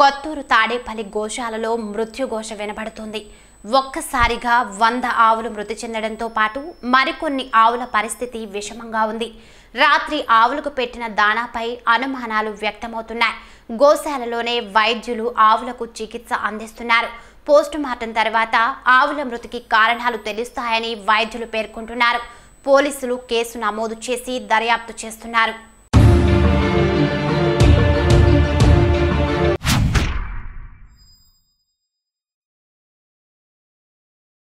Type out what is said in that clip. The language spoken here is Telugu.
కొత్తూరు తాడేపల్లి గోశాలలో మృత్యుఘోష వినబడుతుంది. ఒక్కసారిగా 100 ఆవులు మృతి చెందడంతో పాటు మరికొన్ని ఆవుల పరిస్థితి విషమంగా ఉంది. రాత్రి ఆవులకు పెట్టిన దానాపై అనుమానాలు వ్యక్తమవుతున్నాయి. గోశాలలోనే వైద్యులు ఆవులకు చికిత్స అందిస్తున్నారు. పోస్టుమార్టం తర్వాత ఆవుల మృతికి కారణాలు తెలుస్తాయని వైద్యులు పేర్కొంటున్నారు. పోలీసులు కేసు నమోదు చేసి దర్యాప్తు చేస్తున్నారు.